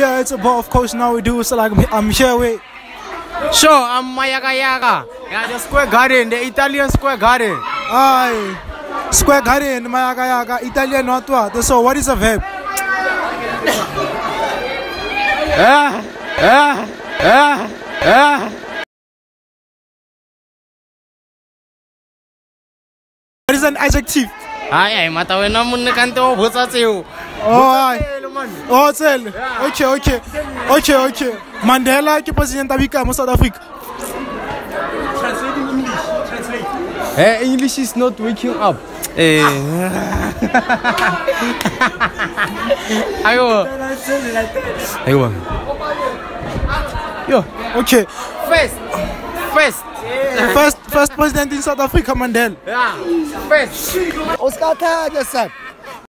Yeah, it's about, of course, now we do. So like, I'm here with. Sure, I'm Mayaga Yaga. Yeah, the Square Garden, the Italian Square Garden. Aye. Square Garden, Mayaga Yaga, Italian not what? So what is a verb? What is an adjective? Aye, matawena munne kante o botsa tseo. Oh, oh, tell. Okay. Mandela ke president abika mo South Africa. Translate in English. Translate. English is not waking up. Ayo. Yo, okay. First First president in South Africa, Mandela. Yeah. First. Oscar Taja, sir.